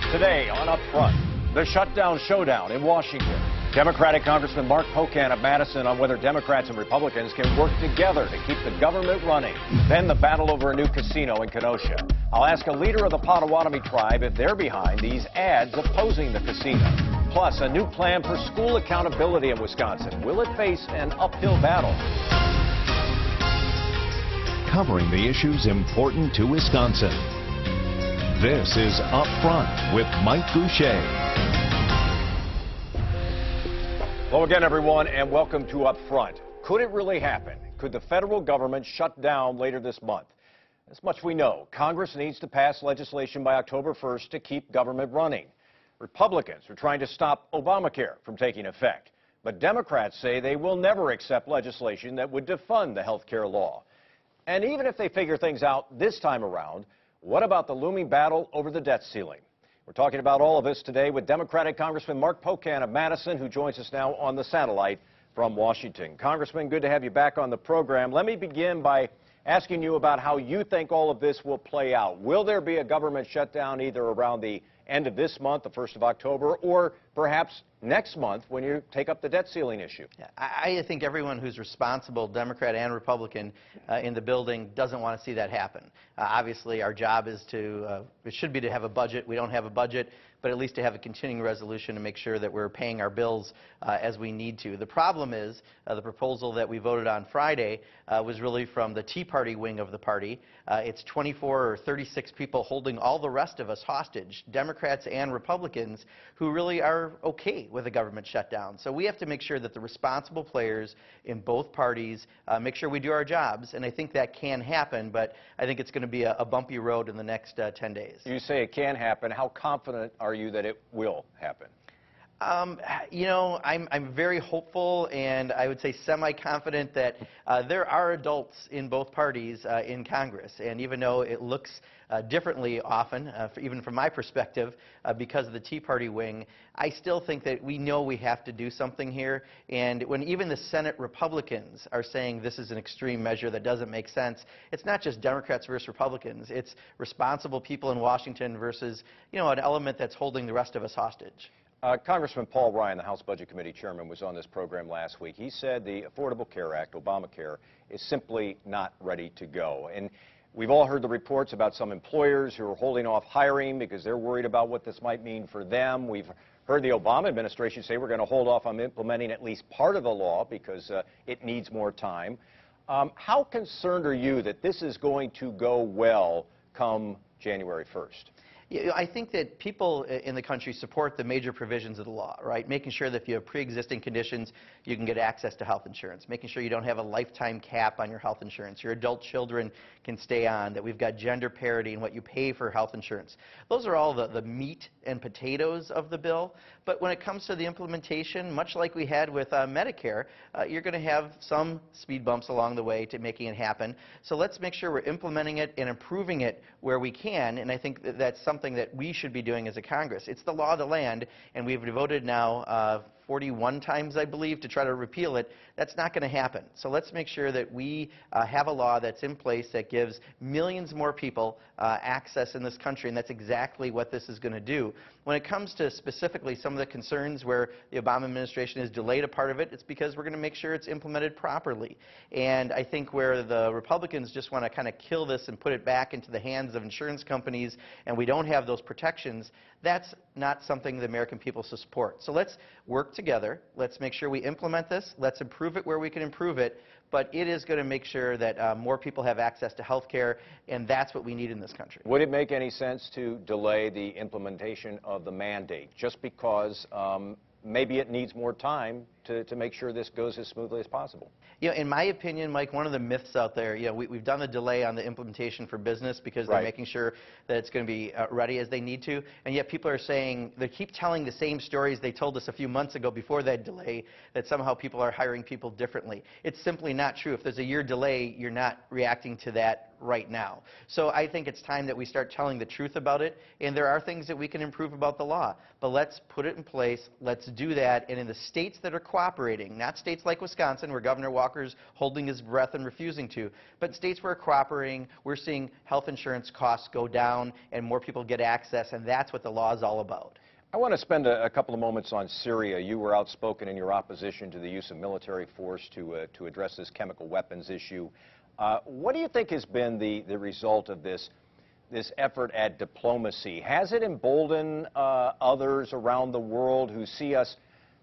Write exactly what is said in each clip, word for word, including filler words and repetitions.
Today on Up Front, the shutdown showdown in Washington. Democratic Congressman Mark Pocan of Madison on whether Democrats and Republicans can work together to keep the government running. Then the battle over a new casino in Kenosha. I'll ask a leader of the Potawatomi tribe if they're behind these ads opposing the casino. Plus, a new plan for school accountability in Wisconsin. Will it face an uphill battle? Covering the issues important to Wisconsin. This is Up Front with Mike Boucher. Hello again, everyone, and welcome to Up Front. Could it really happen? Could the federal government shut down later this month? As much we know, Congress needs to pass legislation by October first to keep government running. Republicans are trying to stop Obamacare from taking effect, but Democrats say they will never accept legislation that would defund the health care law. And even if they figure things out this time around, what about the looming battle over the debt ceiling? We're talking about all of this today with Democratic Congressman Mark Pocan of Madison, who joins us now on the satellite from Washington. Congressman, good to have you back on the program. Let me begin by asking you about how you think all of this will play out. Will there be a government shutdown either around the end of this month, the first of October, or perhaps next month when you take up the debt ceiling issue? Yeah, I, I think everyone who's responsible, Democrat and Republican, uh, in the building doesn't want to see that happen. Uh, obviously, our job is to, uh, it should be to have a budget. We don't have a budget, but at least to have a continuing resolution to make sure that we're paying our bills uh, as we need to. The problem is uh, the proposal that we voted on Friday uh, was really from the Tea Party wing of the party. Uh, it's twenty-four or thirty-six people holding all the rest of us hostage, Democrats and Republicans, who really are okay with a government shutdown. So we have to make sure that the responsible players in both parties uh, make sure we do our jobs, and I think that can happen, but I think it's going to be a, a bumpy road in the next uh, ten days. You say it can happen. How confident are you that it will happen? Um, you know, I'm, I'm very hopeful and I would say semi-confident that uh, there are adults in both parties uh, in Congress. And even though it looks uh, differently often, uh, for, even from my perspective, uh, because of the Tea Party wing, I still think that we know we have to do something here. And when even the Senate Republicans are saying this is an extreme measure that doesn't make sense, it's not just Democrats versus Republicans. It's responsible people in Washington versus, you know, an element that's holding the rest of us hostage. Uh, Congressman Paul Ryan, the House Budget Committee chairman, was on this program last week. He said the Affordable Care Act, Obamacare, is simply not ready to go. And we've all heard the reports about some employers who are holding off hiring because they're worried about what this might mean for them. We've heard the Obama administration say we're going to hold off on implementing at least part of the law because uh, it needs more time. Um, how concerned are you that this is going to go well come January first? I think that people in the country support the major provisions of the law, right? Making sure that if you have pre-existing conditions, you can get access to health insurance. Making sure you don't have a lifetime cap on your health insurance. Your adult children can stay on. That we've got gender parity in what you pay for health insurance. Those are all the, the meat and potatoes of the bill. But when it comes to the implementation, much like we had with uh, Medicare, uh, you're going to have some speed bumps along the way to making it happen. So let's make sure we're implementing it and improving it where we can. And I think that that's something that we should be doing as a Congress. It's the law of the land, and we've voted now uh, forty-one times, I believe, to try to repeal it. That's not going to happen. So let's make sure that we uh, have a law that's in place that gives millions more people uh, access in this country, and that's exactly what this is going to do. When it comes to specifically some of the concerns where the Obama administration has delayed a part of it, it's because we're going to make sure it's implemented properly. And I think where the Republicans just want to kind of kill this and put it back into the hands of insurance companies and we don't have those protections, that's not something the American people support. So let's work together. Let's make sure we implement this. Let's improve it where we can improve it. But it is going to make sure that uh, more people have access to health care, and that's what we need in this country. Would it make any sense to delay the implementation of the mandate just because um, maybe it needs more time to, to make sure this goes as smoothly as possible? You know, in my opinion, Mike, one of the myths out there, you know, we, we've done the delay on the implementation for business because Right. they're making sure that it's going to be uh, ready as they need to, and yet people are saying, they keep telling the same stories they told us a few months ago before that delay, that somehow people are hiring people differently. It's simply not true. If there's a year delay, you're not reacting to that right now. So I think it's time that we start telling the truth about it, and there are things that we can improve about the law, but let's put it in place, let's do that, and in the states that are quiet, cooperating, not states like Wisconsin where Governor Walker's holding his breath and refusing to, but states where cooperating, we're seeing health insurance costs go down and more people get access, and that's what the law is all about. I want to spend a, a couple of moments on Syria. You were outspoken in your opposition to the use of military force to, uh, to address this chemical weapons issue. Uh, what do you think has been the, the result of this, this effort at diplomacy? Has it emboldened uh, others around the world who see us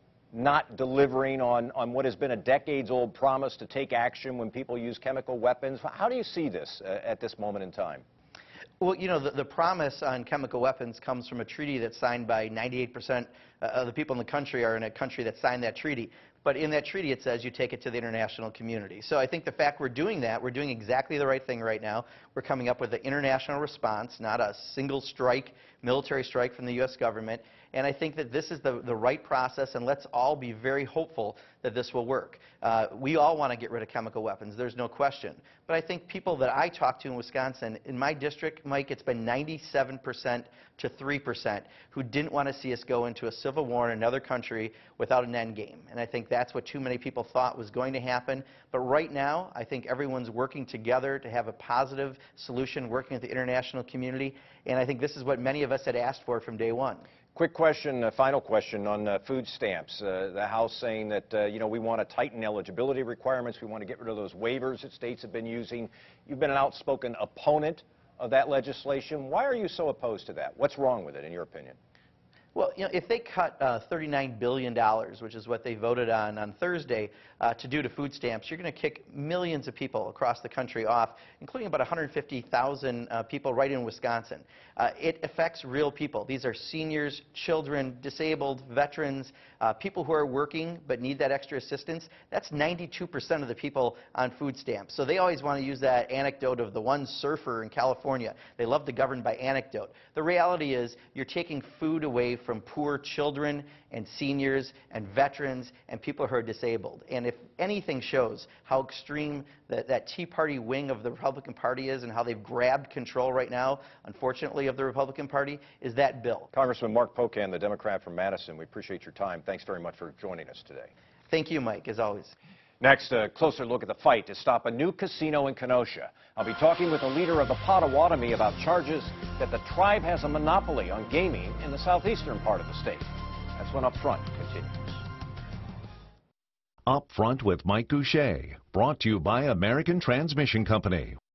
not delivering on, on what has been a decades-old promise to take action when people use chemical weapons? How do you see this uh, at this moment in time? Well, you know, the, the promise on chemical weapons comes from a treaty that's signed by ninety-eight percent of the people in the country are in a country that signed that treaty. But in that treaty, it says you take it to the international community. So I think the fact we're doing that, we're doing exactly the right thing right now. We're coming up with an international response, not a single strike, military strike from the U S government. And I think that this is the, the right process, and let's all be very hopeful that this will work. Uh, we all want to get rid of chemical weapons, there's no question. But I think people that I talk to in Wisconsin, in my district, Mike, it's been ninety-seven percent to three percent who didn't want to see us go into a civil war in another country without an end game. And I think that's what too many people thought was going to happen. But right now, I think everyone's working together to have a positive solution, working with the international community. And I think this is what many of us had asked for from day one. Quick question, a final question on uh, food stamps. Uh, the House saying that, uh, you know, we want to tighten eligibility requirements. We want to get rid of those waivers that states have been using. You've been an outspoken opponent of that legislation. Why are you so opposed to that? What's wrong with it, in your opinion? Well, you know, if they cut uh, thirty-nine billion dollars, which is what they voted on on Thursday, uh, to do to food stamps, you're going to kick millions of people across the country off, including about one hundred fifty thousand uh, people right in Wisconsin. Uh, it affects real people. These are seniors, children, disabled, veterans, uh, people who are working but need that extra assistance. That's ninety-two percent of the people on food stamps. So they always want to use that anecdote of the one surfer in California. They love to govern by anecdote. The reality is you're taking food away from poor children and seniors and veterans and people who are disabled. And if anything shows how extreme that, that Tea Party wing of the Republican Party is and how they've grabbed control right now, unfortunately, of the Republican Party, is that bill. Congressman Mark Pocan, the Democrat from Madison, we appreciate your time. Thanks very much for joining us today. Thank you, Mike, as always. Next, a closer look at the fight to stop a new casino in Kenosha. I'll be talking with the leader of the Potawatomi about charges that the tribe has a monopoly on gaming in the southeastern part of the state. That's when Up Front continues. Up Front with Mike Goucher, brought to you by American Transmission Company.